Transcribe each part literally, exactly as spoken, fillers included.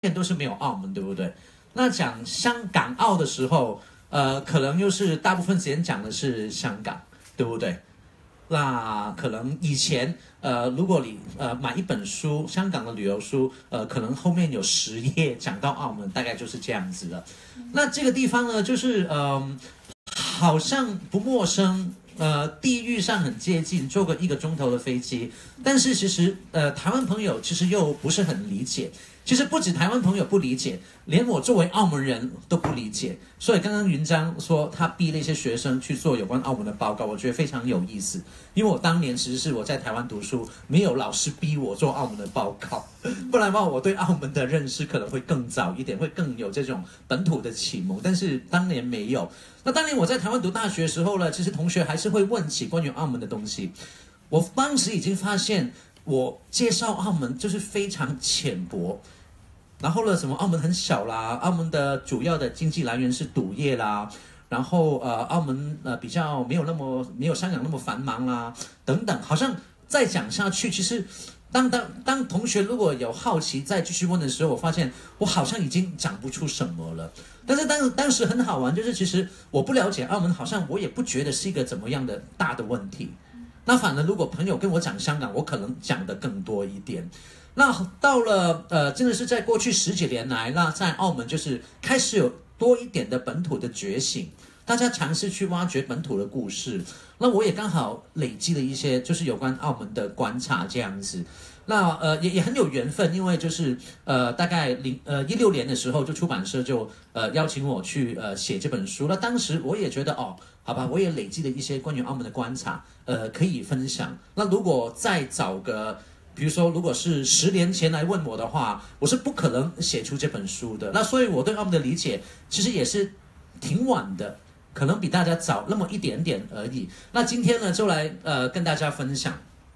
都是没有澳门，对不对？那讲香港澳的时候，呃，可能又是大部分时间讲的是香港，对不对？那可能以前，呃，如果你呃买一本书，香港的旅游书，呃，可能后面有十页讲到澳门，大概就是这样子的。那这个地方呢，就是嗯、呃，好像不陌生。呃，地域上很接近，坐个一个钟头的飞机，但是其实呃，台湾朋友其实又不是很理解。其实不止台湾朋友不理解，连我作为澳门人都不理解。所以刚刚云章说他逼了一些学生去做有关澳门的报告，我觉得非常有意思。因为我当年其实是我在台湾读书，没有老师逼我做澳门的报告，不然的话我对澳门的认识可能会更早一点，会更有这种本土的启蒙。但是当年没有。那当年我在台湾读大学的时候呢，其实同学还是会问起关于澳门的东西。我当时已经发现，我介绍澳门就是非常浅薄。然后呢，什么澳门很小啦，澳门的主要的经济来源是赌业啦，然后呃，澳门呃比较没有那么没有香港那么繁忙啦，等等，好像再讲下去，其实当当当同学如果有好奇再继续问的时候，我发现我好像已经讲不出什么了。但是当当时很好玩，就是其实我不了解澳门，好像我也不觉得是一个怎么样的大的问题。那反而如果朋友跟我讲香港，我可能讲的更多一点。那到了呃，真的是在过去十几年来，那在澳门就是开始有多一点的本土的觉醒，大家尝试去挖掘本土的故事。那我也刚好累积了一些就是有关澳门的观察这样子。那呃也也很有缘分，因为就是呃大概零呃一六年的时候，就出版社就呃邀请我去呃写这本书。那当时我也觉得哦，好吧，我也累积了一些关于澳门的观察，呃可以分享。那如果再找个。比如说，如果是十年前来问我的话，我是不可能写出这本书的。那所以我对澳门的理解其实也是挺晚的，可能比大家早那么一点点而已。那今天呢，就来呃跟大家分享。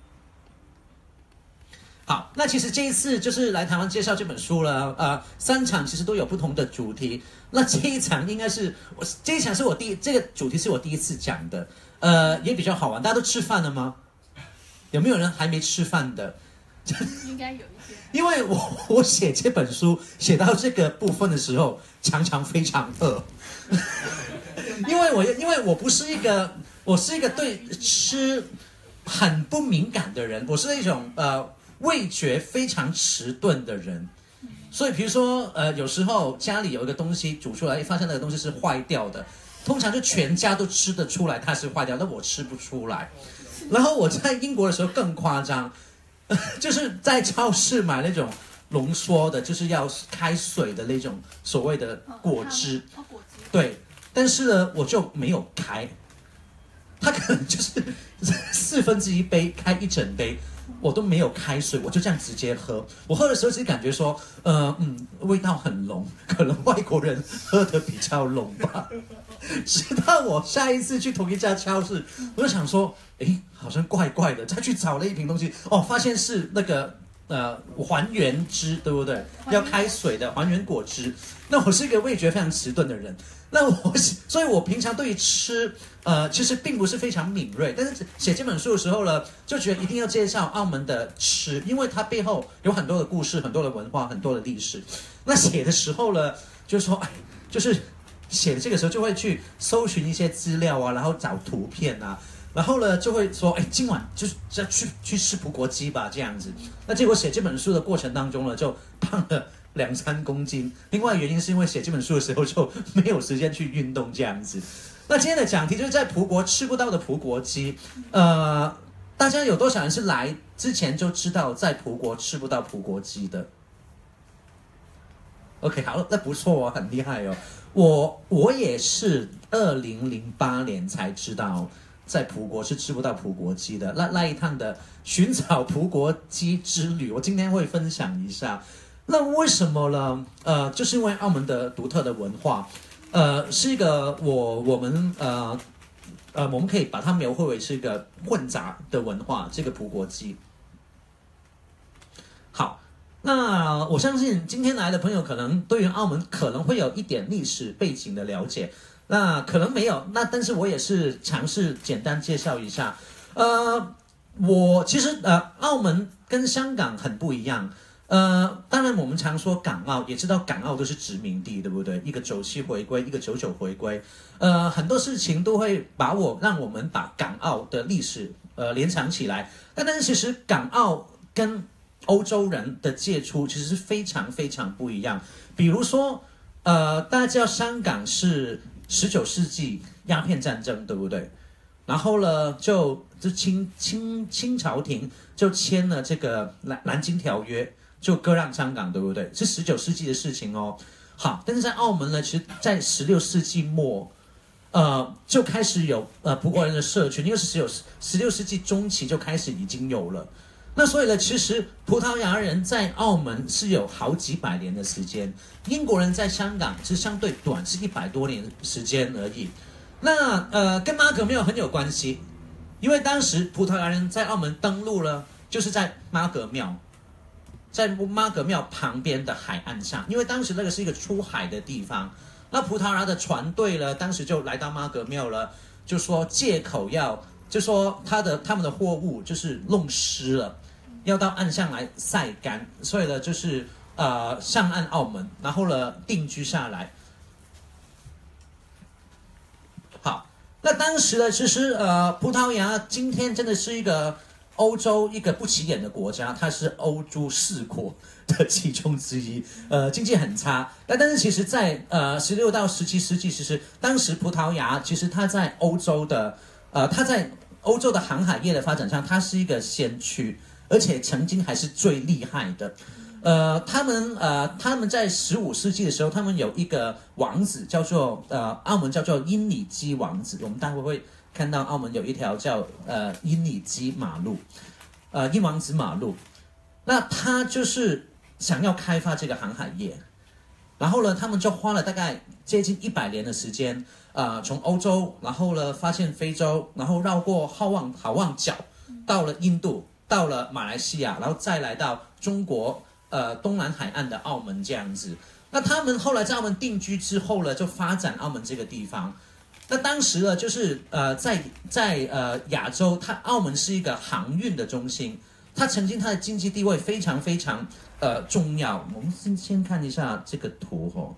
好，那其实这一次就是来台湾介绍这本书了，呃，三场其实都有不同的主题。那这一场应该是我这一场是我第这个主题是我第一次讲的，呃，也比较好玩。大家都吃饭了吗？有没有人还没吃饭的？ 应该有一些， 因为我我写这本书写到这个部分的时候，常常非常饿，因为我因为我不是一个我是一个对吃很不敏感的人，我是那种呃味觉非常迟钝的人，所以比如说呃有时候家里有一个东西煮出来，发现那个东西是坏掉的，通常就全家都吃得出来它是坏掉，但我吃不出来。然后我在英国的时候更夸张。就是在超市买那种浓缩的，就是要开水的那种所谓的果汁， 哦，果汁， 对。但是呢，我就没有开，它可能就是四分之一杯开一整杯，我都没有开水，我就这样直接喝。我喝的时候只感觉说，呃嗯，味道很浓，可能外国人喝的比较浓吧。直到我下一次去同一家超市，我就想说，诶，好像怪怪的，再去找了一瓶东西，哦，发现是那个呃还原汁，对不对？要开水的还原果汁。那我是一个味觉非常迟钝的人，那我所以，我平常对于吃，呃，其实并不是非常敏锐。但是写这本书的时候呢，就觉得一定要介绍澳门的吃，因为它背后有很多的故事、很多的文化、很多的历史。那写的时候呢，就是说，哎，就是。写的这个时候就会去搜寻一些资料啊，然后找图片啊，然后呢就会说，哎，今晚就是要去去吃葡国鸡吧，这样子。那结果写这本书的过程当中呢，就胖了两三公斤。另外原因是因为写这本书的时候就没有时间去运动这样子。那今天的讲题就是在葡国吃不到的葡国鸡，呃，大家有多少人是来之前就知道在葡国吃不到葡国鸡的 ？OK， 好，那不错哦，很厉害哦。我我也是二零零八年才知道，在葡国是吃不到葡国鸡的。那那一趟的寻找葡国鸡之旅，我今天会分享一下。那为什么呢？呃，就是因为澳门的独特的文化，呃，是一个我我们呃呃，我们可以把它描绘为是一个混杂的文化。这个葡国鸡，好。那我相信今天来的朋友可能对于澳门可能会有一点历史背景的了解，那可能没有，那但是我也是尝试简单介绍一下。呃，我其实呃，澳门跟香港很不一样。 呃，当然我们常说港澳，也知道港澳都是殖民地，对不对？一个九七回归，一个九九回归，呃，很多事情都会把我让我们把港澳的历史呃联想起来。但但是其实港澳跟欧洲人的接触其实是非常非常不一样。比如说，呃，大家知道香港是十九世纪鸦片战争，对不对？然后呢，就就清清清朝廷就签了这个南南京条约。就割让香港，对不对？是十九世纪的事情哦。好，但是在澳门呢，其实，在十六世纪末，呃，就开始有呃葡国人的社群，因为是十九十六世纪中期就开始已经有了。那所以呢，其实葡萄牙人在澳门是有好几百年的时间，英国人在香港是相对短，是一百多年时间而已。那呃，跟马可庙很有关系，因为当时葡萄牙人在澳门登陆了，就是在妈阁庙。在妈阁庙旁边的海岸上，因为当时那个是一个出海的地方，那葡萄牙的船队呢，当时就来到妈阁庙了，就说借口要，就说他的他们的货物就是弄湿了，要到岸上来晒干，所以呢，就是呃上岸澳门，然后呢定居下来。好，那当时呢，其实呃葡萄牙今天真的是一个。欧洲一个不起眼的国家，它是欧洲四国的其中之一，呃，经济很差。但但是其实在，呃十六到十七世纪，其实当时葡萄牙其实它在欧洲的，呃，它在欧洲的航海业的发展上，它是一个先驱，而且曾经还是最厉害的。呃，他们呃他们在十五世纪的时候，他们有一个王子叫做呃澳门叫做英里基王子，我们待会会。看到澳门有一条叫呃英里基马路，呃英王子马路，那他就是想要开发这个航海业，然后呢，他们就花了大概接近一百年的时间，呃，从欧洲，然后呢发现非洲，然后绕过好望好望角，到了印度，到了马来西亚，然后再来到中国呃东南海岸的澳门这样子。那他们后来在澳门定居之后呢，就发展澳门这个地方。那当时呢，就是呃，在在呃亚洲，它澳门是一个航运的中心，它曾经它的经济地位非常非常呃重要。我们先先看一下这个图哦。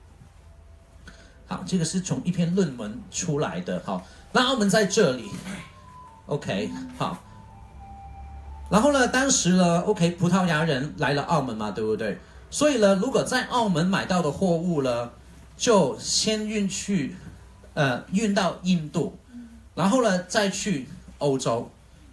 好，这个是从一篇论文出来的。好，那澳门在这里 ，OK， 好。然后呢，当时呢 ，OK， 葡萄牙人来了澳门嘛，对不对？所以呢，如果在澳门买到的货物呢，就先运去。呃，运到印度，然后呢，再去欧洲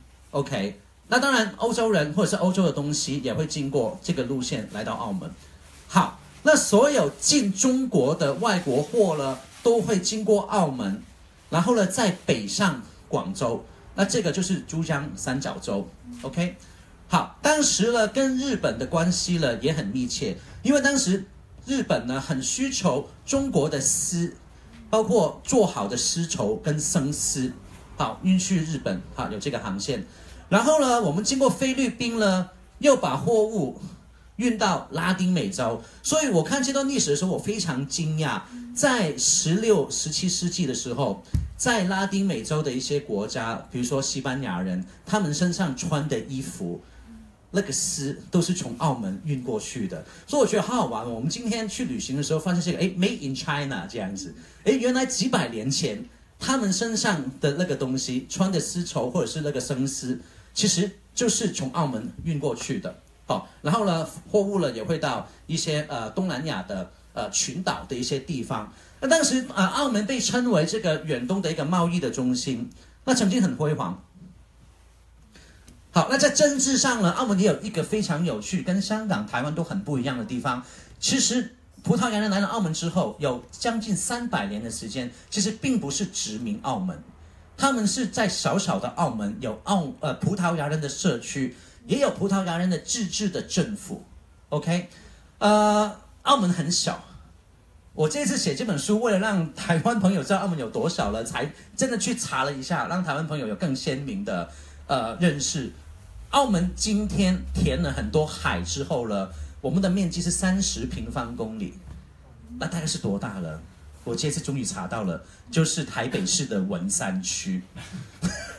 ，OK。那当然，欧洲人或者是欧洲的东西也会经过这个路线来到澳门。好，那所有进中国的外国货呢，都会经过澳门，然后呢，再北上广州。那这个就是珠江三角洲 ，OK。好，当时呢，跟日本的关系呢也很密切，因为当时日本呢很需求中国的丝。包括做好的丝绸跟生丝，好运去日本，好有这个航线。然后呢，我们经过菲律宾呢，又把货物运到拉丁美洲。所以我看这段历史的时候，我非常惊讶，在十六、十七世纪的时候，在拉丁美洲的一些国家，比如说西班牙人，他们身上穿的衣服。那个丝都是从澳门运过去的，所以我觉得好好玩哦。我们今天去旅行的时候，发现这个哎 ，Made in China 这样子，哎，原来几百年前他们身上的那个东西，穿的丝绸或者是那个生丝，其实就是从澳门运过去的。好，然后呢，货物呢也会到一些呃东南亚的呃群岛的一些地方。那当时啊、呃，澳门被称为这个远东的一个贸易的中心，那曾经很辉煌。好，那在政治上呢，澳门也有一个非常有趣，跟香港、台湾都很不一样的地方。其实葡萄牙人来了澳门之后，有将近三百年的时间，其实并不是殖民澳门，他们是在小小的澳门有澳呃葡萄牙人的社区，也有葡萄牙人的自治的政府。OK， 呃，澳门很小。我这次写这本书，为了让台湾朋友知道澳门有多少了，才真的去查了一下，让台湾朋友有更鲜明的呃认识。澳门今天填了很多海之后呢，我们的面积是三十平方公里，那大概是多大了？我这次终于查到了，就是台北市的文山区。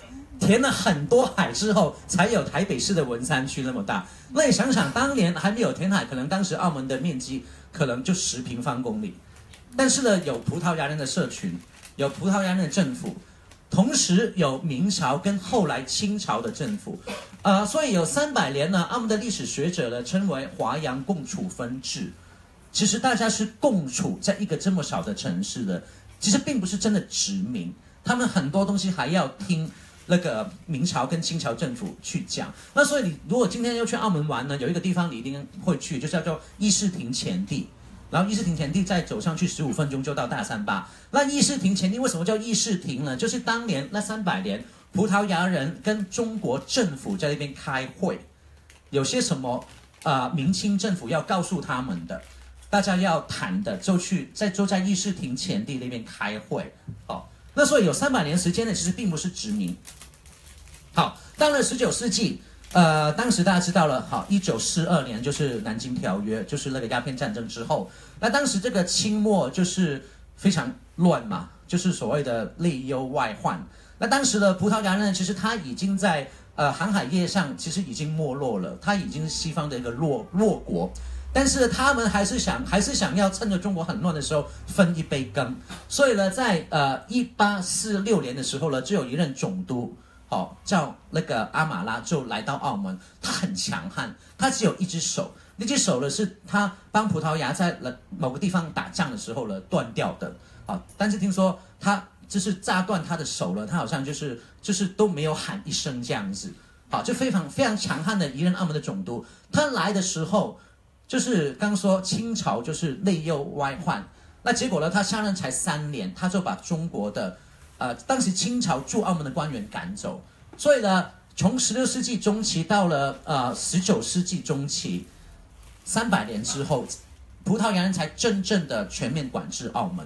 填了很多海之后，才有台北市的文山区那么大。那你想想，当年还没有填海，可能当时澳门的面积可能就十平方公里。但是呢，有葡萄牙人的社群，有葡萄牙人的政府，同时有明朝跟后来清朝的政府，呃，所以有三百年呢，澳门的历史学者呢称为华洋共处分治。其实大家是共处在一个这么小的城市的，其实并不是真的殖民，他们很多东西还要听那个明朝跟清朝政府去讲。那所以你如果今天要去澳门玩呢，有一个地方你一定会去，就是叫做议事亭前地。然后议事亭前地再走上去十五分钟就到大三巴。那议事亭前地为什么叫议事亭呢？就是当年那三百年，葡萄牙人跟中国政府在那边开会，有些什么啊、呃，明清政府要告诉他们的，大家要谈的，就去在就在议事亭前地那边开会。哦，那所以有三百年时间呢，其实并不是殖民。好，到了十九世纪。呃，当时大家知道了，好，一九四二年就是南京条约，就是那个鸦片战争之后，那当时这个清末就是非常乱嘛，就是所谓的内忧外患。那当时的葡萄牙人其实他已经在呃航海业上其实已经没落了，他已经是西方的一个弱弱国，但是他们还是想还是想要趁着中国很乱的时候分一杯羹，所以呢，在呃一八四六年的时候呢，就有一任总督。哦，叫那个阿马拉就来到澳门，他很强悍，他只有一只手，那只手呢是他帮葡萄牙在某个地方打仗的时候呢断掉的。啊、哦，但是听说他就是炸断他的手了，他好像就是就是都没有喊一声这样子。好、哦，就非常非常强悍的一任澳门的总督，他来的时候就是刚说清朝就是内忧外患，那结果呢，他下任才三年，他就把中国的。呃，当时清朝驻澳门的官员赶走，所以呢，从十六世纪中期到了呃十九世纪中期，三百年之后，葡萄牙人才真正的全面管制澳门。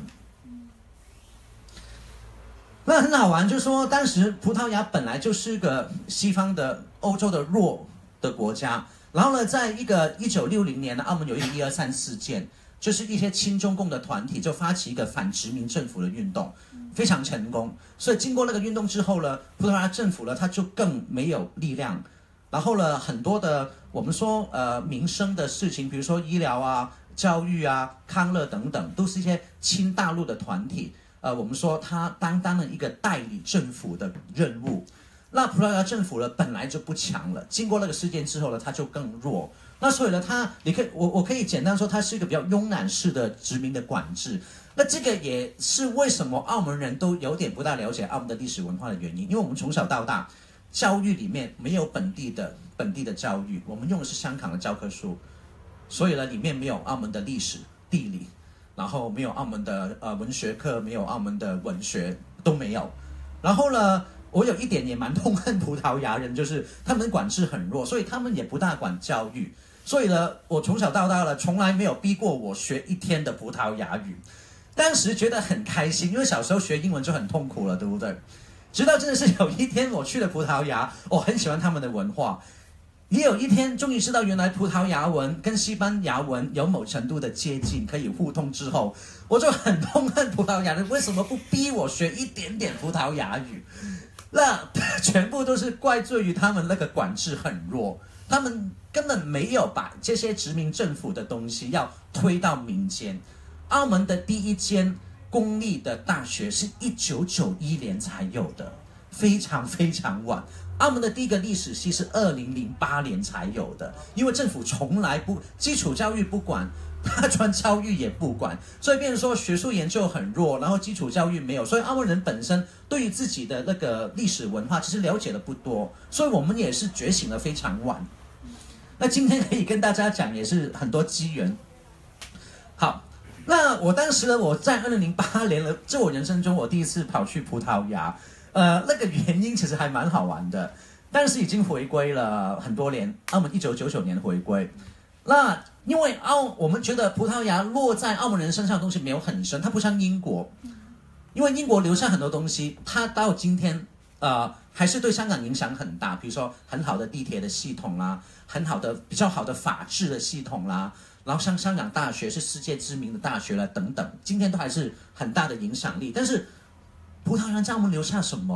那很好玩，就是说当时葡萄牙本来就是个西方的欧洲的弱的国家，然后呢，在一个一九六零年呢，澳门有一个一二三事件。就是一些亲中共的团体就发起一个反殖民政府的运动，非常成功。所以经过那个运动之后呢，葡萄牙政府呢，它就更没有力量。然后呢，很多的我们说呃民生的事情，比如说医疗啊、教育啊、康乐等等，都是一些亲大陆的团体。呃，我们说它担当了一个代理政府的任务。那葡萄牙政府呢，本来就不强了，经过那个事件之后呢，它就更弱。那所以呢，它你可以我我可以简单说，它是一个比较慵懒式的殖民的管制。那这个也是为什么澳门人都有点不大了解澳门的历史文化的原因，因为我们从小到大，教育里面没有本地的本地的教育，我们用的是香港的教科书，所以呢，里面没有澳门的历史、地理，然后没有澳门的呃文学课，没有澳门的文学都没有。然后呢，我有一点也蛮痛恨葡萄牙人，就是他们管制很弱，所以他们也不大管教育。所以呢，我从小到大呢，从来没有逼过我学一天的葡萄牙语。当时觉得很开心，因为小时候学英文就很痛苦了，对不对？直到真的是有一天我去了葡萄牙，我很喜欢他们的文化。也有一天终于知道原来葡萄牙文跟西班牙文有某程度的接近，可以互通之后，我就很痛恨葡萄牙人为什么不逼我学一点点葡萄牙语。那全部都是怪罪于他们那个管制很弱，他们根本没有把这些殖民政府的东西要推到民间。澳门的第一间公立的大学是一九九一年才有的，非常非常晚。澳门的第一个历史系是二零零八年才有的，因为政府从来不基础教育不管，大专教育也不管，所以变成说学术研究很弱，然后基础教育没有，所以澳门人本身对于自己的那个历史文化其实了解的不多，所以我们也是觉醒的非常晚。那今天可以跟大家讲，也是很多机缘。好，那我当时呢，我在二零零八年了，这我人生中我第一次跑去葡萄牙。呃，那个原因其实还蛮好玩的，但是已经回归了很多年，澳门一九九九年回归。那因为澳，我们觉得葡萄牙落在澳门人身上的东西没有很深，它不像英国，因为英国留下很多东西，它到今天呃还是对香港影响很大，比如说很好的地铁的系统啦，很好的比较好的法治的系统啦，然后像香港大学是世界知名的大学了等等，今天都还是很大的影响力，但是。葡萄牙在我们留下什么？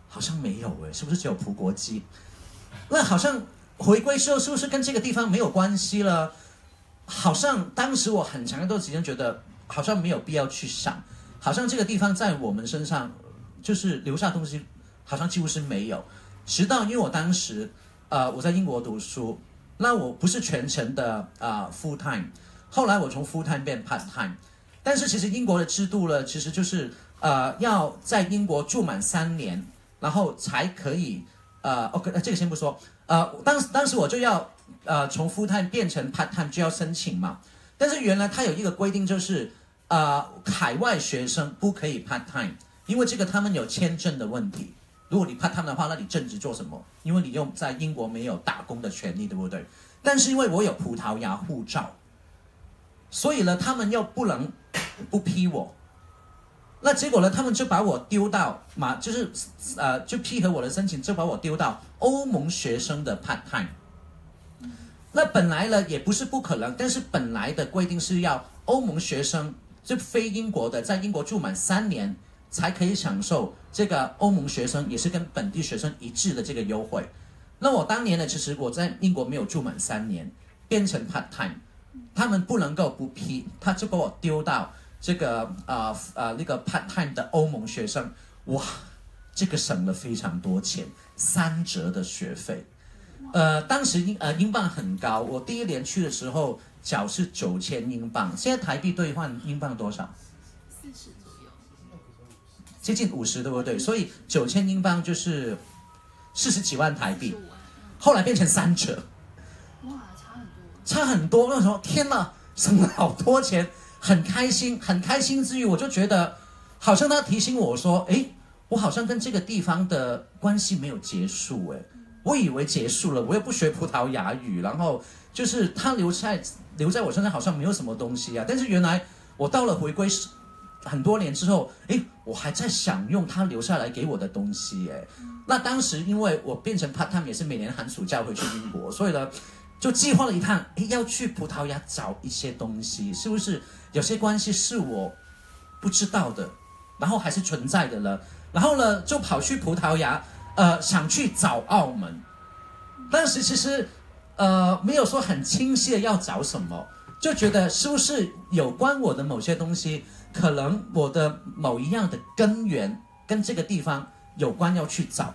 好像没有诶，是不是只有葡国鸡？那好像回归之后是不是跟这个地方没有关系了？好像当时我很长一段时间觉得好像没有必要去想，好像这个地方在我们身上就是留下东西，好像几乎是没有。直到因为我当时呃我在英国读书，那我不是全程的啊、呃、full time， 后来我从 full time 变 part time， 但是其实英国的制度呢，其实就是呃要在英国住满三年，然后才可以呃 OK 这个先不说，呃当时当时我就要。呃，从 full time 变成 part time 就要申请嘛，但是原来它有一个规定，就是呃，海外学生不可以 part time， 因为这个他们有签证的问题。如果你 part time 的话，那你正职做什么？因为你又在英国没有打工的权利，对不对？但是因为我有葡萄牙护照，所以呢，他们又不能不批我。那结果呢，他们就把我丢到嘛，就是呃，就批核我的申请，就把我丢到欧盟学生的 part time。那本来呢也不是不可能，但是本来的规定是要欧盟学生，就非英国的，在英国住满三年才可以享受这个欧盟学生也是跟本地学生一致的这个优惠。那我当年呢，其实我在英国没有住满三年，变成 part time， 他们不能够不批，他就把我丢到这个呃呃那个 part time 的欧盟学生，哇，这个省了非常多钱，三折的学费。呃，当时英呃英镑很高，我第一年去的时候缴是九千英镑，现在台币兑换英镑多少？ 四十左右， 接近五十，对不对？所以九千英镑就是四十几万台币，后来变成三折， 哇，差很多， 差很多。那时候天哪，省了好多钱，很开心，很开心之余，我就觉得好像他提醒我说，哎，我好像跟这个地方的关系没有结束，哎。我以为结束了，我又不学葡萄牙语，然后就是他留在留在我身上好像没有什么东西啊。但是原来我到了回归很多年之后，诶，我还在享用他留下来给我的东西，诶。那当时因为我变成 part time 也是每年寒暑假回去英国，所以呢就计划了一趟，诶，要去葡萄牙找一些东西，是不是有些关系是我不知道的，然后还是存在的了，然后呢就跑去葡萄牙。呃，想去找澳门，当时其实呃没有说很清晰的要找什么，就觉得是不是有关我的某些东西，可能我的某一样的根源跟这个地方有关，要去找。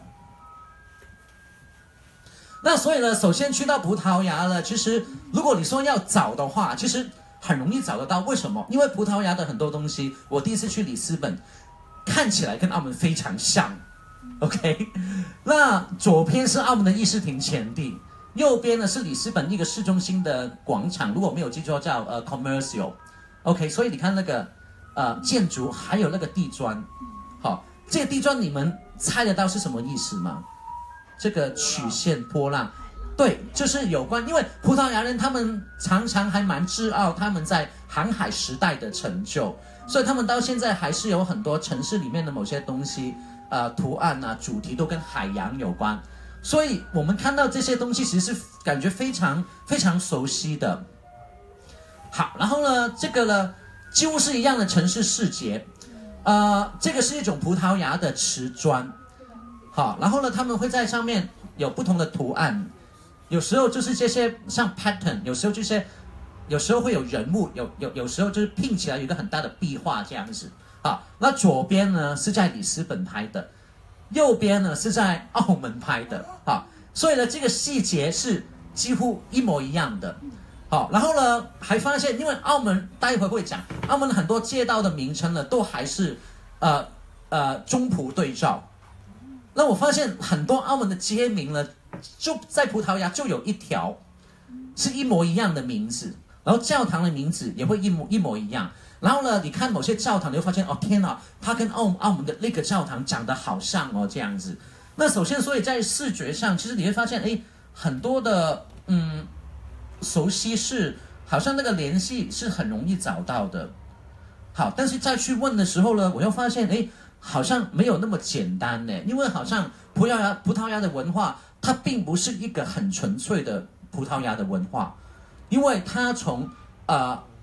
那所以呢，首先去到葡萄牙了，其实如果你说要找的话，其实很容易找得到。为什么？因为葡萄牙的很多东西，我第一次去里斯本，看起来跟澳门非常像。OK， 那左边是澳门的议事亭前地，右边呢是里斯本一个市中心的广场，如果没有记错叫呃 Commercial。OK， 所以你看那个呃建筑还有那个地砖，好，这个地砖你们猜得到是什么意思吗？这个曲线波浪，对，就是有关，因为葡萄牙人他们常常还蛮自傲他们在航海时代的成就，所以他们到现在还是有很多城市里面的某些东西。呃，图案啊，主题都跟海洋有关，所以我们看到这些东西，其实是感觉非常非常熟悉的。好，然后呢，这个呢，几乎是一样的城市视觉，呃，这个是一种葡萄牙的瓷砖，好，然后呢，他们会在上面有不同的图案，有时候就是这些像 pattern， 有时候这些，有时候会有人物，有有有时候就是拼起来有一个很大的壁画这样子。好，那左边呢是在里斯本拍的，右边呢是在澳门拍的，好，所以呢这个细节是几乎一模一样的。好，然后呢还发现，因为澳门待会会讲，澳门很多街道的名称呢都还是呃呃中葡对照。那我发现很多澳门的街名呢，就在葡萄牙就有一条是一模一样的名字，然后教堂的名字也会一模一模一样。然后呢，你看某些教堂，你会发现，哦天哪，它跟澳澳门的那个教堂长得好像哦，这样子。那首先，所以在视觉上，其实你会发现，哎，很多的嗯熟悉是，好像那个联系是很容易找到的。好，但是再去问的时候呢，我又发现，哎，好像没有那么简单呢，因为好像葡萄牙葡萄牙的文化，它并不是一个很纯粹的葡萄牙的文化，因为它从呃。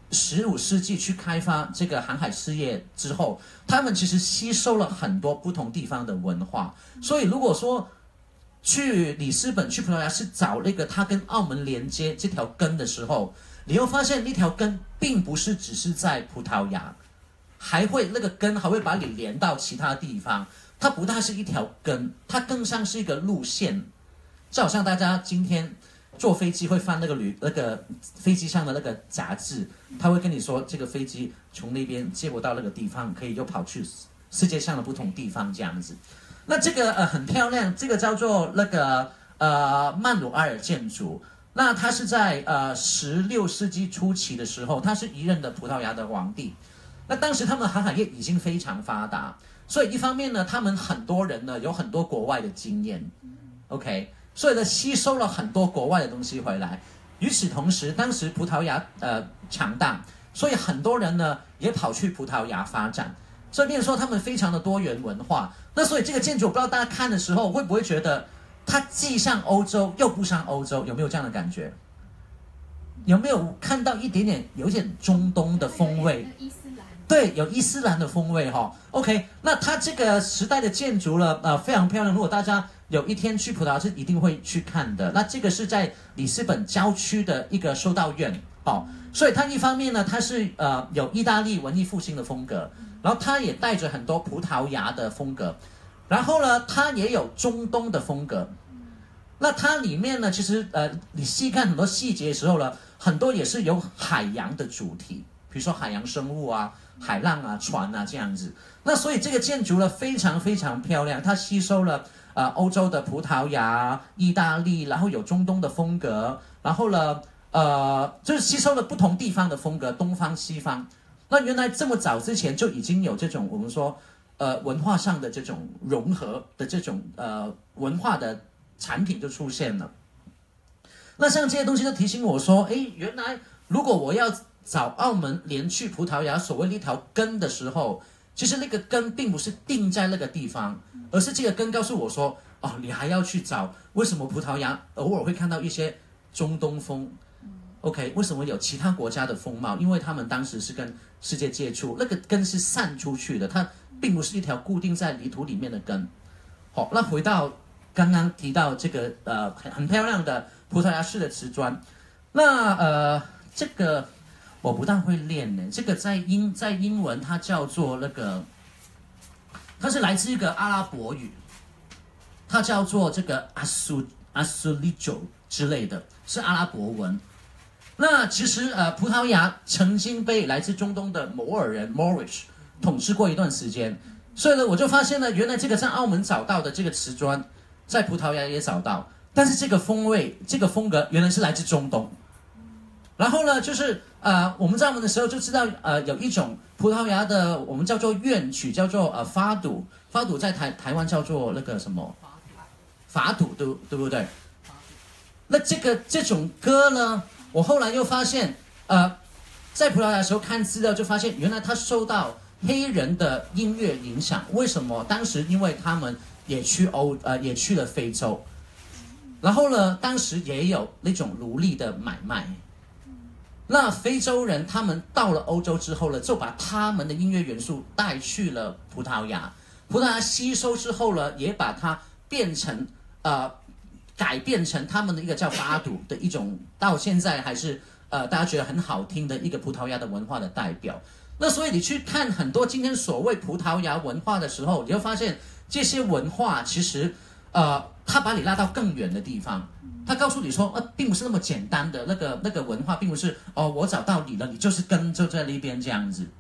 十五世纪去开发这个航海事业之后，他们其实吸收了很多不同地方的文化。所以如果说去里斯本、去葡萄牙是找那个它跟澳门连接这条根的时候，你会发现那条根并不是只是在葡萄牙，还会那个根还会把你连到其他地方。它不大是一条根，它更像是一个路线。就好像大家今天坐飞机会翻那个旅那个飞机上的那个杂志，他会跟你说这个飞机从那边接驳到那个地方，可以就跑去世界上的不同地方这样子。那这个呃很漂亮，这个叫做那个呃曼努埃尔建筑。那它是在呃十六世纪初期的时候，他是一任的葡萄牙的皇帝。那当时他们的航海业已经非常发达，所以一方面呢，他们很多人呢有很多国外的经验 ，OK。所以呢，吸收了很多国外的东西回来。与此同时，当时葡萄牙呃强大，所以很多人呢也跑去葡萄牙发展。所以变成说他们非常的多元文化。那所以这个建筑，我不知道大家看的时候会不会觉得它既像欧洲又不像欧洲，有没有这样的感觉？有没有看到一点点有一点中东的风味？ 伊斯兰。 对，有伊斯兰的风味哈、哦。OK， 那它这个时代的建筑呢，呃，非常漂亮。如果大家有一天去葡萄牙是一定会去看的。那这个是在里斯本郊区的一个修道院哦，所以它一方面呢，它是呃有意大利文艺复兴的风格，然后它也带着很多葡萄牙的风格，然后呢，它也有中东的风格。那它里面呢，其实呃，你细看很多细节的时候呢，很多也是有海洋的主题，比如说海洋生物啊、海浪啊、船啊这样子。那所以这个建筑呢，非常非常漂亮，它吸收了呃欧洲的葡萄牙、意大利，然后有中东的风格，然后呢，呃，就是吸收了不同地方的风格，东方西方。那原来这么早之前就已经有这种我们说呃文化上的这种融合的这种呃文化的产品就出现了。那像这些东西就提醒我说，哎，原来如果我要找澳门连去葡萄牙所谓的一条根的时候，其实那个根并不是定在那个地方，而是这个根告诉我说，哦，你还要去找为什么葡萄牙偶尔会看到一些中东风 ，OK， 为什么有其他国家的风貌？因为他们当时是跟世界接触，那个根是散出去的，它并不是一条固定在泥土里面的根。好，那回到刚刚提到这个呃很很漂亮的葡萄牙式的瓷砖，那呃这个我不大会念呢，这个在英在英文它叫做那个，它是来自一个阿拉伯语，它叫做这个阿苏阿苏利九之类的，是阿拉伯文。那其实呃葡萄牙曾经被来自中东的摩尔人 Moorish 统治过一段时间，所以呢我就发现呢，原来这个在澳门找到的这个瓷砖，在葡萄牙也找到，但是这个风味这个风格原来是来自中东。然后呢，就是呃，我们在澳门的时候就知道，呃，有一种葡萄牙的，我们叫做乐曲，叫做呃法度，法度在台台湾叫做那个什么法度，对对不对？那这个这种歌呢，我后来又发现，呃，在葡萄牙的时候看资料就发现，原来它受到黑人的音乐影响。为什么？当时因为他们也去欧呃也去了非洲，然后呢，当时也有那种奴隶的买卖。那非洲人他们到了欧洲之后呢，就把他们的音乐元素带去了葡萄牙，葡萄牙吸收之后呢，也把它变成呃改变成他们的一个叫法度的一种，到现在还是呃大家觉得很好听的一个葡萄牙的文化的代表。那所以你去看很多今天所谓葡萄牙文化的时候，你会发现这些文化其实呃它把你拉到更远的地方。他告诉你说，呃，并不是那么简单的那个那个文化，并不是哦，我找到你了，你就是跟就在那边这样子。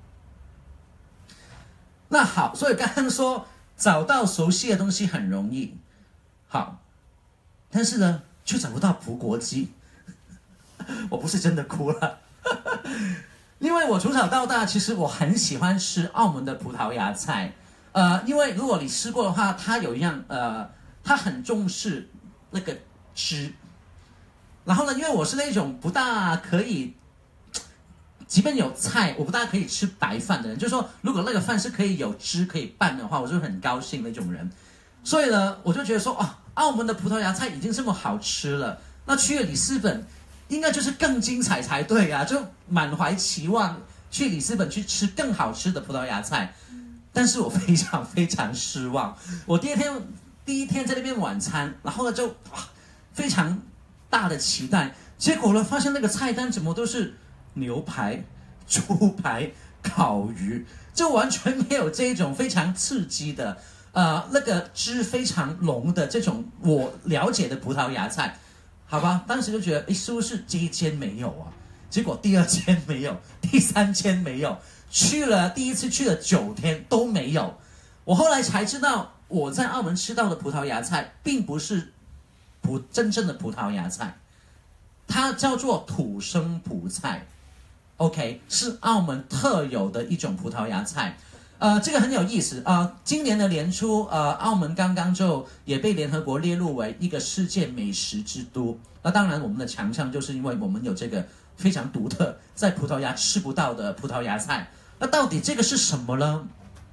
那好，所以刚刚说找到熟悉的东西很容易，好，但是呢，却找不到葡国鸡。我不是真的哭了，因为我从小到大，其实我很喜欢吃澳门的葡萄牙菜，呃，因为如果你吃过的话，它有一样呃，它很重视那个汁。然后呢，因为我是那种不大可以，即便有菜，我不大可以吃白饭的人。就是说，如果那个饭是可以有汁可以拌的话，我就很高兴那种人。所以呢，我就觉得说，哦，澳门的葡萄牙菜已经这么好吃了，那去了里斯本， 应该就是更精彩才对啊，就满怀期望去里斯本去吃更好吃的葡萄牙菜，但是我非常非常失望。我第一天第一天在那边晚餐，然后呢就哇非常大的期待，结果呢发现那个菜单怎么都是牛排、猪排、烤鱼，就完全没有这一种非常刺激的，呃，那个汁非常浓的这种我了解的葡萄牙菜。好吧，当时就觉得，诶，是不是这一间没有啊？结果第二间没有，第三间没有，去了第一次去了九天都没有。我后来才知道，我在澳门吃到的葡萄牙菜，并不是葡真正的葡萄牙菜，它叫做土生葡菜 ，OK， 是澳门特有的一种葡萄牙菜。呃，这个很有意思啊、呃！今年的年初，呃，澳门刚刚就也被联合国列入为一个世界美食之都。那当然，我们的强项就是因为我们有这个非常独特，在葡萄牙吃不到的葡萄牙菜。那到底这个是什么呢？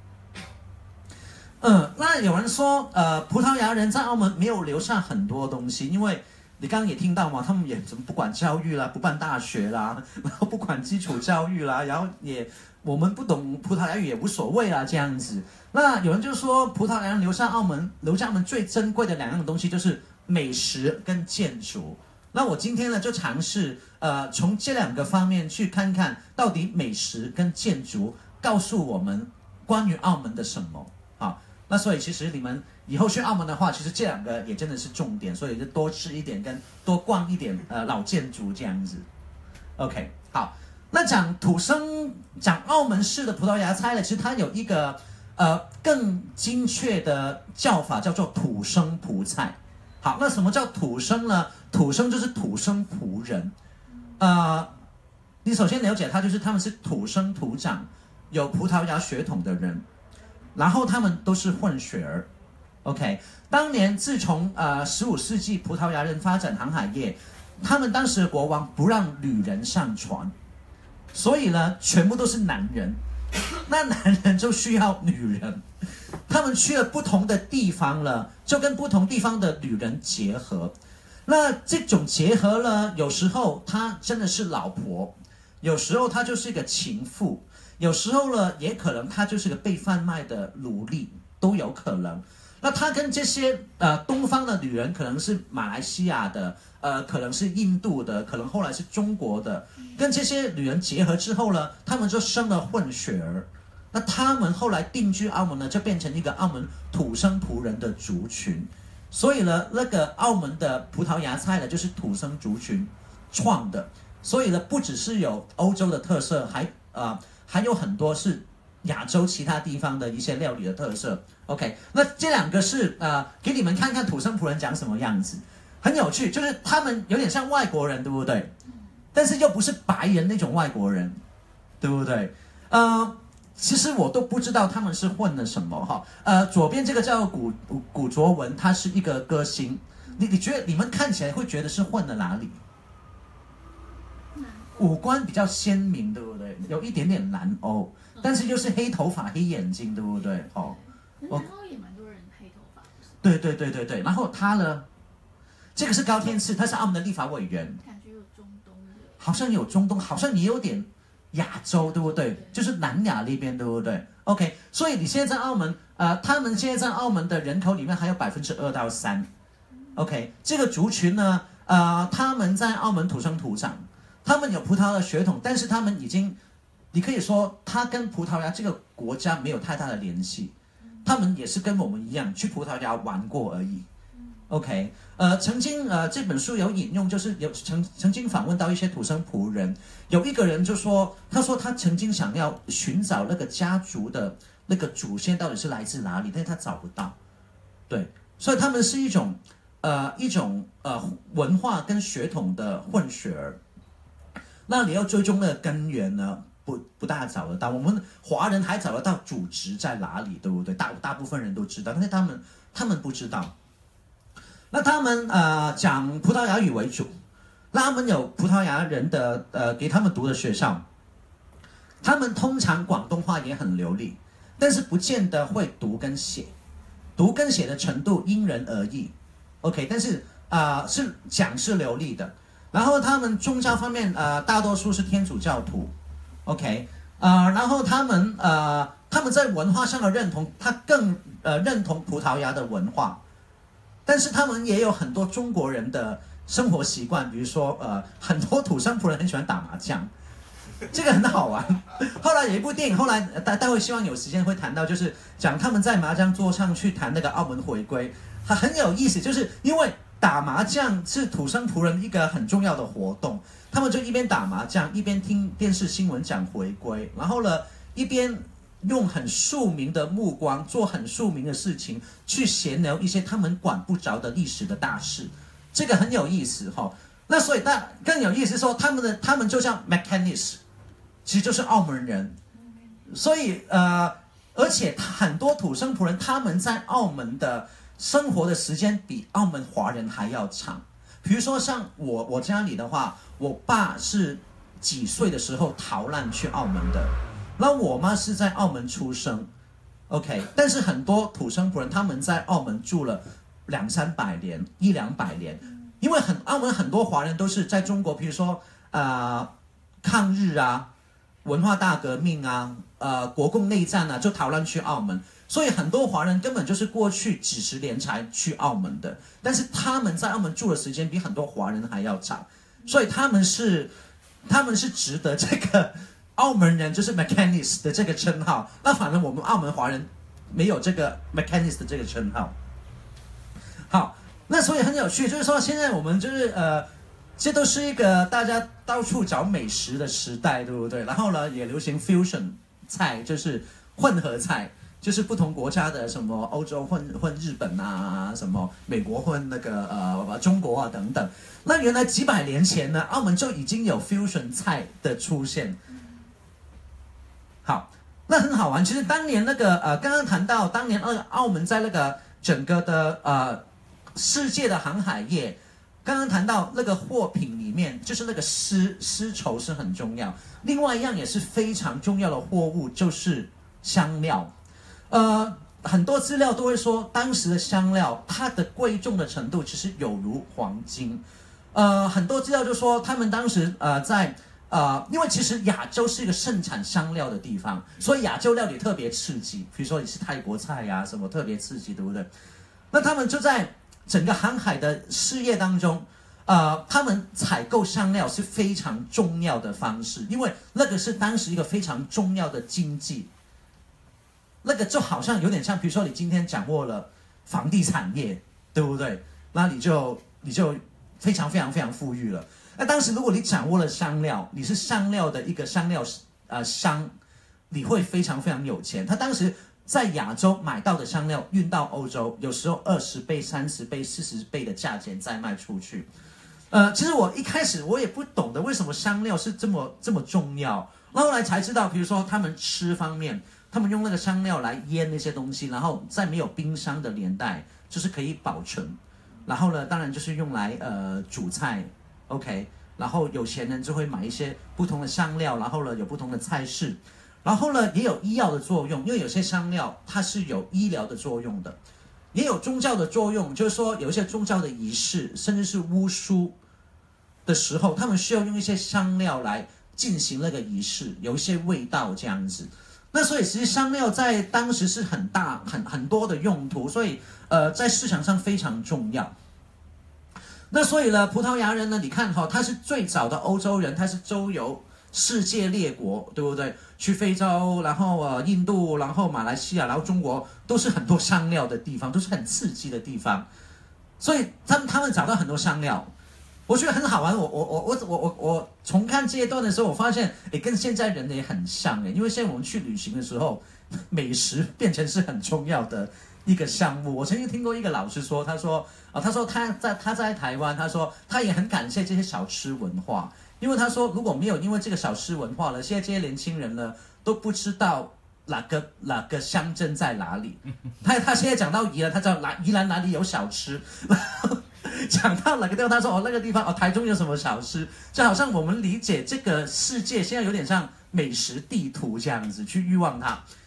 嗯，那有人说，呃，葡萄牙人在澳门没有留下很多东西，因为你刚刚也听到嘛，他们也怎么不管教育啦，不办大学啦，然后不管基础教育啦，然后也。我们不懂葡萄牙语也无所谓啦，这样子。那有人就说，葡萄牙人留下澳门，留下澳门最珍贵的两样东西就是美食跟建筑。那我今天呢，就尝试呃，从这两个方面去看看到底美食跟建筑告诉我们关于澳门的什么啊？那所以其实你们以后去澳门的话，其实这两个也真的是重点，所以就多吃一点跟多逛一点呃老建筑这样子。OK， 好。那讲土生讲澳门式的葡萄牙菜呢，其实它有一个呃更精确的叫法，叫做土生葡菜。好，那什么叫土生呢？土生就是土生葡人，呃，你首先了解它，就是他们是土生土长，有葡萄牙血统的人，然后他们都是混血儿。OK， 当年自从呃十五世纪葡萄牙人发展航海业，他们当时的国王不让女人上船。所以呢，全部都是男人，那男人就需要女人，他们去了不同的地方了，就跟不同地方的女人结合。那这种结合呢，有时候他真的是老婆，有时候他就是一个情妇，有时候呢，也可能他就是个被贩卖的奴隶，都有可能。那他跟这些呃东方的女人，可能是马来西亚的，呃，可能是印度的，可能后来是中国的，跟这些女人结合之后呢，他们就生了混血儿。那他们后来定居澳门呢，就变成一个澳门土生葡人的族群。所以呢，那个澳门的葡萄牙菜呢，就是土生族群创的。所以呢，不只是有欧洲的特色，还呃还有很多是亚洲其他地方的一些料理的特色。OK， 那这两个是呃，给你们看看土生葡人长什么样子，很有趣，就是他们有点像外国人，对不对？但是又不是白人那种外国人，对不对？呃，其实我都不知道他们是混了什么哈。呃，左边这个叫古古古卓文，他是一个歌星，你你觉得你们看起来会觉得是混了哪里？五官比较鲜明，对不对？有一点点南欧，但是又是黑头发、黑眼睛，对不对？哦。 南欧也蛮多人黑头发的。 对对对对对，然后他呢，这个是高天赐，他是澳门的立法委员， 感觉有中东的， 好像有中东，好像也有点亚洲，对不对？就是南亚那边，对不对 ？OK， 所以你现在在澳门，呃，他们现在在澳门的人口里面还有百分之二到三 ，OK， 这个族群呢，呃，他们在澳门土生土长，他们有葡萄牙的血统，但是他们已经，你可以说他跟葡萄牙这个国家没有太大的联系。他们也是跟我们一样去葡萄牙玩过而已 ，OK， 呃，曾经呃这本书有引用，就是有曾曾经访问到一些土生葡人，有一个人就说，他说他曾经想要寻找那个家族的那个祖先到底是来自哪里，但是他找不到，对，所以他们是一种呃一种呃文化跟血统的混血儿，那你要追踪那个根源呢？不不大找得到，我们华人还找得到祖籍在哪里，对不对？大大部分人都知道，但是他们他们不知道。那他们呃讲葡萄牙语为主，那他们有葡萄牙人的呃给他们读的学校，他们通常广东话也很流利，但是不见得会读跟写，读跟写的程度因人而异。OK， 但是啊、呃、是讲是流利的。 然后他们宗教方面，呃，大多数是天主教徒 ，OK， 呃，然后他们呃他们在文化上的认同，他更呃认同葡萄牙的文化，但是他们也有很多中国人的生活习惯，比如说呃很多土生葡人很喜欢打麻将。这个很好玩。后来有一部电影，后来待待会希望有时间会谈到，就是讲他们在麻将桌上去谈那个澳门回归，它很有意思，就是因为打麻将是土生葡人一个很重要的活动，他们就一边打麻将一边听电视新闻讲回归，然后呢一边用很庶民的目光做很庶民的事情，去闲聊一些他们管不着的历史的大事，这个很有意思哈、哦。那所以但更有意思说，他们的他们就像 Macanese。其实就是澳门人，所以呃，而且很多土生葡人他们在澳门的生活的时间比澳门华人还要长。比如说像我我家里的话，我爸是几岁的时候逃难去澳门的，然后我妈是在澳门出生 ，OK， 但是很多土生葡人他们在澳门住了两三百年、一两百年，因为很澳门很多华人都是在中国，比如说呃抗日啊。文化大革命啊，呃，国共内战啊，就逃难去澳门，所以很多华人根本就是过去几十年才去澳门的，但是他们在澳门住的时间比很多华人还要长，所以他们是他们是值得这个澳门人就是 Macanese 的这个称号，那反正我们澳门华人没有这个 Macanese 的这个称号。好，那所以很有趣，就是说现在我们就是呃。这都是一个大家到处找美食的时代，对不对？然后呢，也流行 fusion 菜，就是混合菜，就是不同国家的什么欧洲混混日本啊，什么美国混那个呃中国啊等等。那原来几百年前呢，澳门就已经有 fusion 菜的出现。好，那很好玩。其实当年那个呃，刚刚谈到当年那个澳门在那个整个的呃世界的航海业。刚刚谈到那个货品里面，就是那个丝丝绸是很重要。另外一样也是非常重要的货物，就是香料。呃，很多资料都会说，当时的香料它的贵重的程度其实有如黄金。呃，很多资料就说他们当时呃在呃，因为其实亚洲是一个盛产香料的地方，所以亚洲料理特别刺激。比如说你是泰国菜呀、啊，什么特别刺激，对不对？那他们就在。整个航海的事业当中，呃，他们采购香料是非常重要的方式，因为那个是当时一个非常重要的经济。那个就好像有点像，比如说你今天掌握了房地产业，对不对？那你就你就非常非常非常富裕了。那当时如果你掌握了香料，你是香料的一个香料呃商，你会非常非常有钱。他当时。在亚洲买到的香料运到欧洲，有时候二十倍、三十倍、四十倍的价钱再卖出去。呃，其实我一开始我也不懂得为什么香料是这么这么重要，后来才知道，比如说他们吃方面，他们用那个香料来腌那些东西，然后在没有冰箱的年代，就是可以保存。然后呢，当然就是用来呃煮菜 ，OK。然后有钱人就会买一些不同的香料，然后呢有不同的菜式。然后呢，也有医药的作用，因为有些香料它是有医疗的作用的，也有宗教的作用，就是说有一些宗教的仪式，甚至是巫术的时候，他们需要用一些香料来进行那个仪式，有一些味道这样子。那所以其实香料在当时是很大、很很多的用途，所以呃在市场上非常重要。那所以呢，葡萄牙人呢，你看哈、哦，他是最早的欧洲人，他是周游世界列国，对不对？去非洲，然后呃印度，然后马来西亚，然后中国，都是很多香料的地方，都是很刺激的地方。所以他们他们找到很多香料，我觉得很好玩。我我我我我我我重看这一段的时候，我发现诶跟现在人也很像诶，因为现在我们去旅行的时候，美食变成是很重要的一个项目。我曾经听过一个老师说，他说啊，他说他在他在台湾，他说他也很感谢这些小吃文化。因为他说，如果没有因为这个小吃文化了，现在这些年轻人呢都不知道哪个哪个乡镇在哪里。他他现在讲到宜兰，他知道哪宜兰哪里有小吃。讲到哪个地方，他说哦那个地方哦台中有什么小吃，就好像我们理解这个世界现在有点像美食地图这样子去欲望它。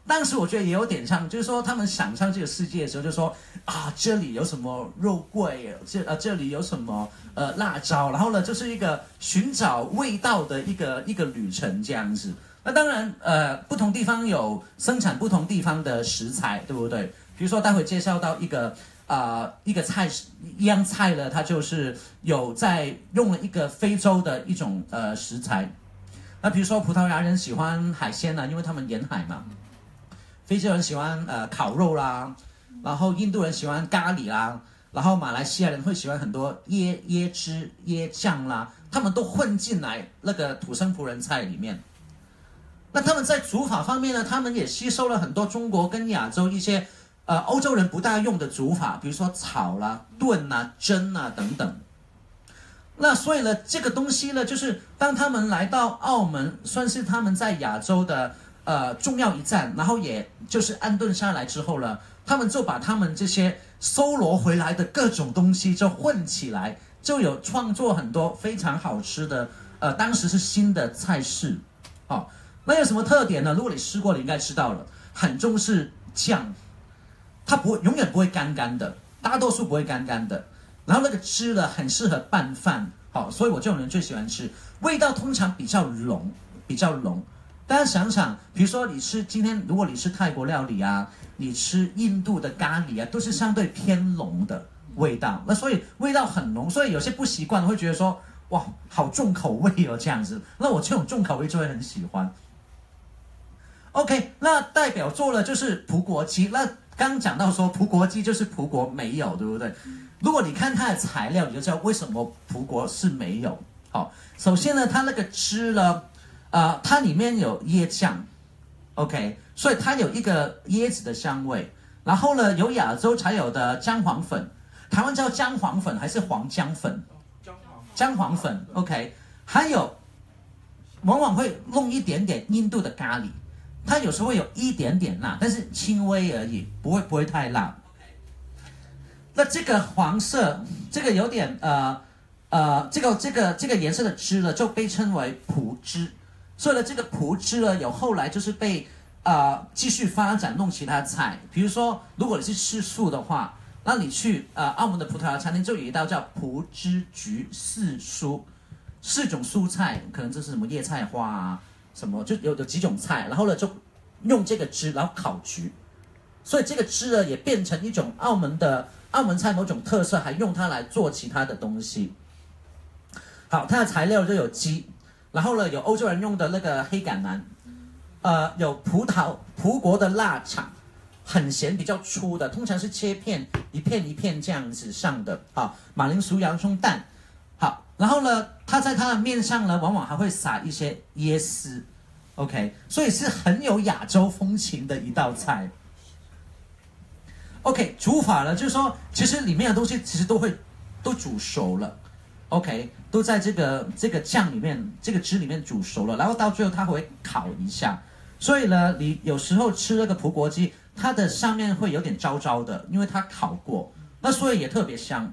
当时我觉得也有点像，就是说他们想象这个世界的时候，就说啊，这里有什么肉桂，这呃这里有什么呃辣椒，然后呢，就是一个寻找味道的一个一个旅程这样子。那当然，呃，不同地方有生产不同地方的食材，对不对？比如说待会介绍到一个啊、呃、一个菜一样菜呢，它就是有在用了一个非洲的一种呃食材。那比如说葡萄牙人喜欢海鲜呢，因为他们沿海嘛。非洲人喜欢呃烤肉啦，然后印度人喜欢咖喱啦，然后马来西亚人会喜欢很多椰椰汁、椰酱啦，他们都混进来那个土生葡人菜里面。那他们在煮法方面呢，他们也吸收了很多中国跟亚洲一些呃欧洲人不大用的煮法，比如说炒啦、炖啦、蒸啦等等。那所以呢，这个东西呢，就是当他们来到澳门，算是他们在亚洲的。呃，重要一站，然后也就是安顿下来之后呢，他们就把他们这些搜罗回来的各种东西就混起来，就有创作很多非常好吃的，呃，当时是新的菜式，哦，那有什么特点呢？如果你吃过，你应该知道了，很重视酱，它不会永远不会干干的，大多数不会干干的，然后那个汁呢，很适合拌饭，好、哦，所以我这种人最喜欢吃，味道通常比较浓，比较浓。大家想想，比如说你吃今天，如果你吃泰国料理啊，你吃印度的咖喱啊，都是相对偏浓的味道。那所以味道很浓，所以有些不习惯会觉得说，哇，好重口味哦，这样子。那我这种重口味就会很喜欢。OK， 那代表作了就是葡国鸡。那刚讲到说葡国鸡就是葡国没有，对不对？如果你看它的材料，你就知道为什么葡国是没有。好，首先呢，它那个汁呢。呃，它里面有椰酱 ，OK， 所以它有一个椰子的香味。然后呢，有亚洲才有的姜黄粉，台湾叫姜黄粉还是黄姜粉？姜黄粉 ，OK。还有，往往会弄一点点印度的咖喱，它有时候会有一点点辣，但是轻微而已，不会不会太辣。那这个黄色，这个有点呃呃，这个这个这个颜色的汁呢，就被称为葡汁。所以呢，这个葡汁呢，有后来就是被呃继续发展弄其他菜，比如说，如果你是吃素的话，那你去呃澳门的葡萄牙餐厅就有一道叫葡汁焗四蔬，四种蔬菜，可能这是什么叶菜花啊，什么就有有几种菜，然后呢就用这个汁然后烤焗，所以这个汁呢也变成一种澳门的澳门菜某种特色，还用它来做其他的东西。好，它的材料就有鸡。然后呢，有欧洲人用的那个黑橄榄，呃，有葡萄葡国的腊肠，很咸，比较粗的，通常是切片，一片一片这样子上的啊。马铃薯、洋葱、蛋，好，然后呢，它在它的面上呢，往往还会撒一些椰丝 ，OK， 所以是很有亚洲风情的一道菜。OK， 煮法呢，就是说，其实里面的东西其实都会都煮熟了。OK， 都在这个这个酱里面，这个汁里面煮熟了，然后到最后它会烤一下，所以呢，你有时候吃那个葡国鸡，它的上面会有点焦焦的，因为它烤过，那所以也特别香。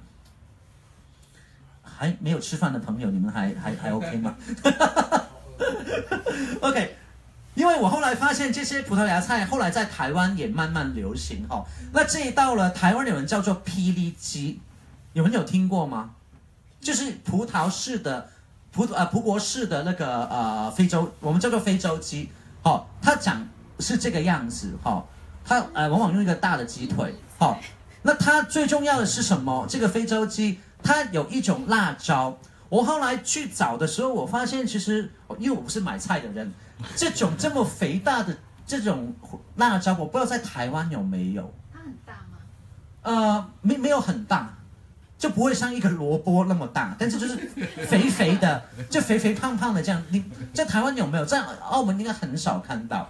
还没有吃饭的朋友，你们还还还 OK 吗？OK， 因为我后来发现这些葡萄牙菜后来在台湾也慢慢流行哈、哦。那这一道呢，台湾有人叫做霹雳鸡，有人有听过吗？就是葡萄式的葡呃葡国式的那个呃非洲，我们叫做非洲鸡，好、哦，它长是这个样子，哈、哦，它呃往往用一个大的鸡腿，好、哦，那它最重要的是什么？这个非洲鸡它有一种辣椒，我后来去找的时候，我发现其实因为我不是买菜的人，这种这么肥大的这种辣椒，我不知道在台湾有没有。 它很大吗？ 呃，没没有很大。就不会像一个萝卜那么大，但是就是肥肥的，就肥肥胖胖的这样。你在台湾有没有？在澳门应该很少看到。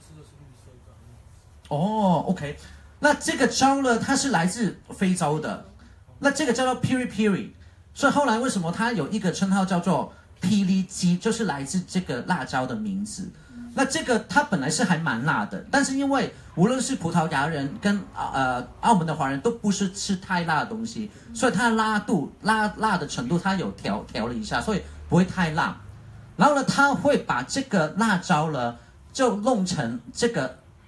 哦 ，OK， 那这个椒呢，它是来自非洲的，那这个叫做 piri piri， 所以后来为什么它有一个称号叫做霹雳鸡，就是来自这个辣椒的名字。那这个它本来是还蛮辣的，但是因为无论是葡萄牙人跟呃澳门的华人都不是吃太辣的东西，所以它的辣度辣辣的程度它有调调了一下，所以不会太辣。然后呢，它会把这个辣椒呢就弄成这个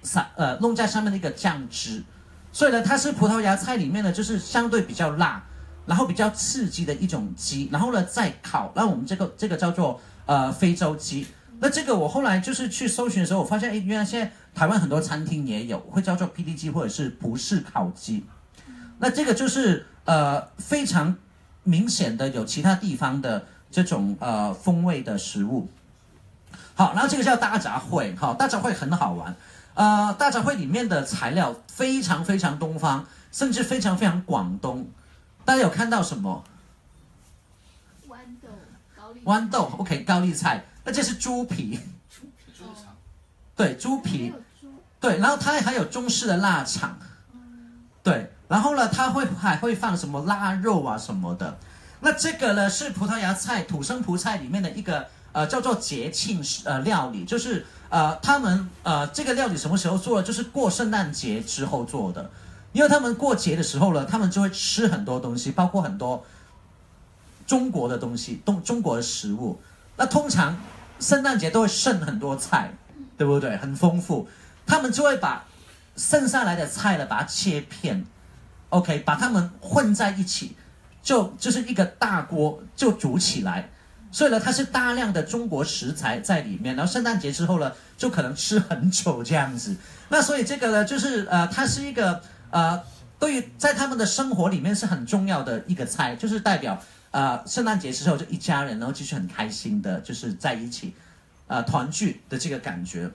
撒呃弄在上面的一个酱汁，所以呢，它是葡萄牙菜里面呢，就是相对比较辣，然后比较刺激的一种鸡，然后呢再烤，那我们这个这个叫做呃非洲鸡。那这个我后来就是去搜寻的时候，我发现，哎，原来现在台湾很多餐厅也有，会叫做 P D 鸡或者是葡式烤鸡。那这个就是呃非常明显的有其他地方的这种呃风味的食物。好，然后这个叫大杂烩，好，大杂烩很好玩。呃，大杂烩里面的材料非常非常东方，甚至非常非常广东。大家有看到什么？ 豌豆、高丽豌豆 ，OK， 高丽菜。那这是猪皮， 猪皮猪肠， 对，猪皮，对，然后它还有中式的腊肠，对，然后呢，它会还会放什么腊肉啊什么的。那这个呢是葡萄牙菜土生葡菜里面的一个呃叫做节庆呃料理，就是呃他们呃这个料理什么时候做的？就是过圣诞节之后做的，因为他们过节的时候呢，他们就会吃很多东西，包括很多中国的东西，东中国的食物。那通常圣诞节都会剩很多菜，对不对？很丰富，他们就会把剩下来的菜呢，把它切片 ，OK， 把它们混在一起，就就是一个大锅就煮起来。所以呢，它是大量的中国食材在里面，然后圣诞节之后呢，就可能吃很久这样子。那所以这个呢，就是呃，它是一个呃，对于在他们的生活里面是很重要的一个菜，就是代表。呃，圣诞节之后就一家人，然后继续很开心的，就是在一起，呃，团聚的这个感觉。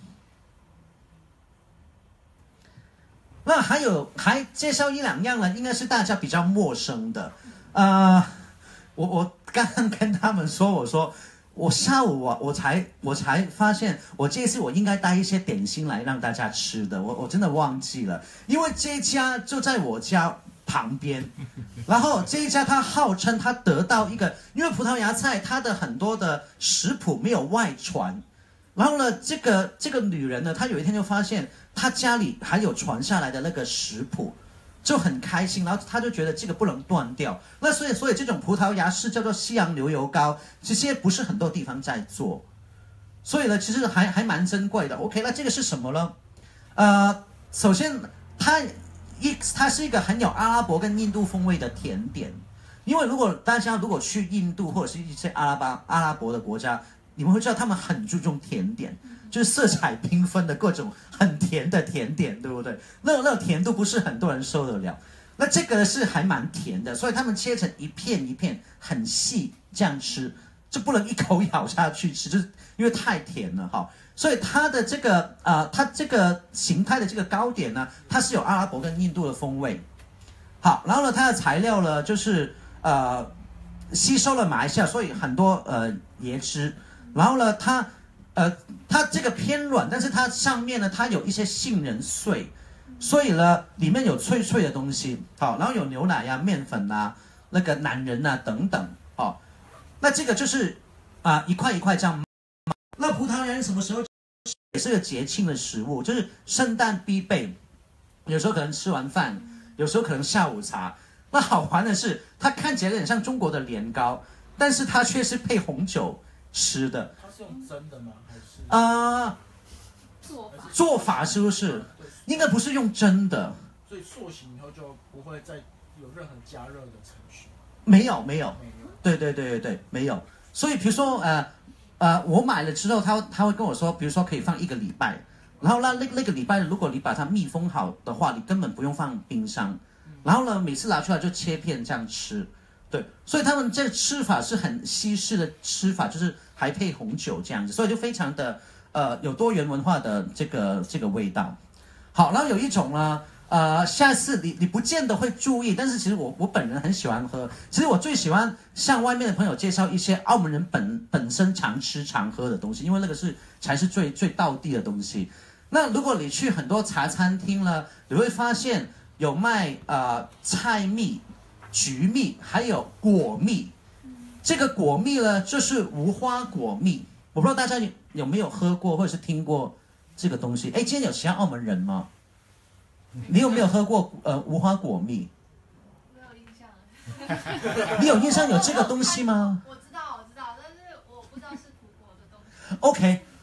那还有还介绍一两样呢，应该是大家比较陌生的。呃，我我刚刚跟他们说，我说我下午啊，我才我才发现，我这一次我应该带一些点心来让大家吃的，我我真的忘记了，因为这一家就在我家旁边，然后这一家他号称他得到一个，因为葡萄牙菜它的很多的食谱没有外传，然后呢，这个这个女人呢，她有一天就发现她家里还有传下来的那个食谱，就很开心，然后她就觉得这个不能断掉。那所以所以这种葡萄牙式叫做西洋牛油膏，这些不是很多地方在做，所以呢，其实还还蛮珍贵的。OK， 那这个是什么呢？呃，首先它。一，它是一个很有阿拉伯跟印度风味的甜点，因为如果大家如果去印度或者是一些阿拉巴阿拉伯的国家，你们会知道他们很注重甜点，就是色彩缤纷的各种很甜的甜点，对不对？那那种甜度不是很多人受得了。那这个是还蛮甜的，所以他们切成一片一片很细这样吃，就不能一口咬下去吃，就是因为太甜了哈。所以它的这个呃，它这个形态的这个糕点呢，它是有阿拉伯跟印度的风味。好，然后呢，它的材料呢，就是呃吸收了马来西亚，所以很多呃椰汁。然后呢，它呃它这个偏软，但是它上面呢，它有一些杏仁碎，所以呢，里面有脆脆的东西。好，然后有牛奶呀、面粉啊、那个奶仁啊等等。好，那这个就是啊、呃、一块一块这样。那葡萄牙人什么时候也是个节庆的食物，就是圣诞必备，有时候可能吃完饭，有时候可能下午茶。那好玩的是，它看起来有点像中国的年糕，但是它却是配红酒吃的。 它是用蒸的吗？还是啊、呃， 做法做法是不是？应该不是用蒸的。 所以塑形以后就不会再有任何加热的程序。 没有，没有。 没有。 对对对对对，没有。所以比如说呃。呃，我买了之后，他他会跟我说，比如说可以放一个礼拜，然后那那那个礼拜，如果你把它密封好的话，你根本不用放冰箱，然后呢，每次拿出来就切片这样吃，对，所以他们这吃法是很西式的吃法，就是还配红酒这样子，所以就非常的呃有多元文化的这个这个味道。好，然后有一种呢。呃，下次你你不见得会注意，但是其实我我本人很喜欢喝。其实我最喜欢向外面的朋友介绍一些澳门人本本身常吃常喝的东西，因为那个是才是最最道地的东西。那如果你去很多茶餐厅呢，你会发现有卖呃菜蜜、橘蜜，还有果蜜。这个果蜜呢，就是无花果蜜。我不知道大家有有没有喝过或者是听过这个东西？哎，今天有其他澳门人吗？你有没有喝过呃无花果蜜？ 没有印象。 你有印象有这个东西吗？ 我知道，我知道，但是我不知道是土国的东西。 OK，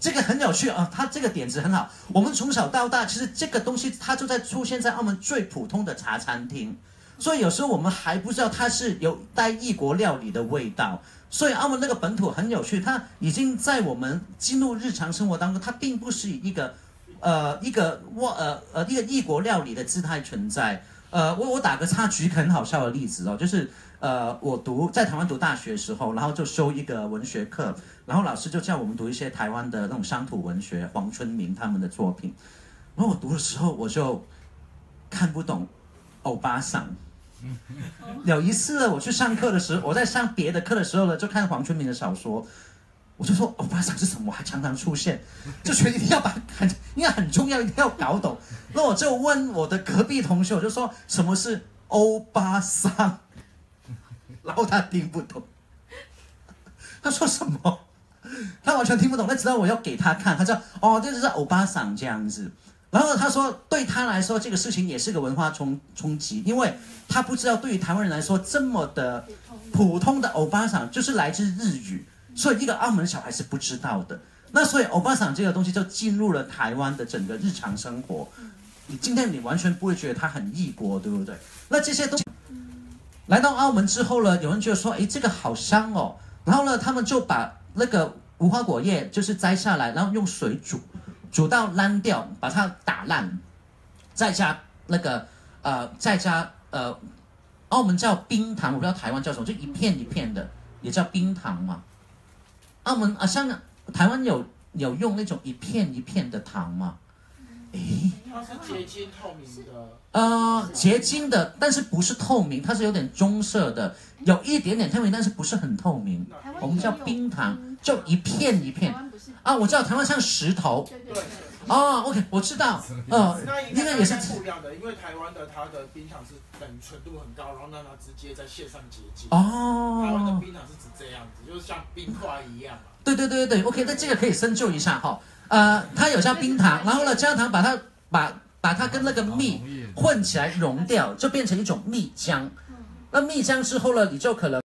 这个很有趣啊，他这个点子很好。我们从小到大，其实这个东西它就在出现在澳门最普通的茶餐厅，所以有时候我们还不知道它是有带异国料理的味道。所以澳门那个本土很有趣，它已经在我们进入日常生活当中，它并不是以一个呃一个我呃呃一个异国料理的姿态存在。呃，我我打个插举一个很好笑的例子哦，就是呃我读在台湾读大学的时候，然后就修一个文学课，然后老师就叫我们读一些台湾的那种乡土文学，黄春明他们的作品。然后我读的时候，我就看不懂欧巴桑。有一次呢，我去上课的时候，我在上别的课的时候呢，就看黄春明的小说，我就说欧巴桑是什么，还常常出现，就觉得一定要把很应该很重要，一定要搞懂。那我就问我的隔壁同学，我就说什么是欧巴桑，然后他听不懂，他说什么，他完全听不懂。那直到我要给他看，他说哦，这就是欧巴桑这样子。然后他说，对他来说，这个事情也是个文化冲冲击，因为他不知道对于台湾人来说，这么的普通的欧巴桑就是来自日语，所以一个澳门小孩是不知道的。那所以欧巴桑这个东西就进入了台湾的整个日常生活。你今天你完全不会觉得它很异国，对不对？那这些东西来到澳门之后呢，有人觉得说，哎，这个好香哦。然后呢，他们就把那个无花果叶就是摘下来，然后用水煮。煮到烂掉，把它打烂，再加那个呃，再加呃，澳门叫冰糖，我不知道台湾叫什么，就一片一片的，也叫冰糖嘛。澳门啊，香港、台湾有有用那种一片一片的糖吗？诶， 它是结晶透明的。 呃，结晶的，但是不是透明，它是有点棕色的，有一点点透明，但是不是很透明。我们叫冰糖，就一片一片。啊，我知道台湾像石头。 对对。 哦 ，OK， 我知道。呃，应该也是不一样的，因为台湾的它的冰糖是等纯度很高，然后让它直接在线上结晶。 哦。 台湾的冰糖是指这样子，就是像冰块一样嘛。 对对对对对 ，OK， 那这个可以深究一下哈。呃，它有加冰糖，然后呢，加糖把它把把它跟那个蜜混起来融掉，就变成一种蜜浆。那蜜浆之后呢，你就可能。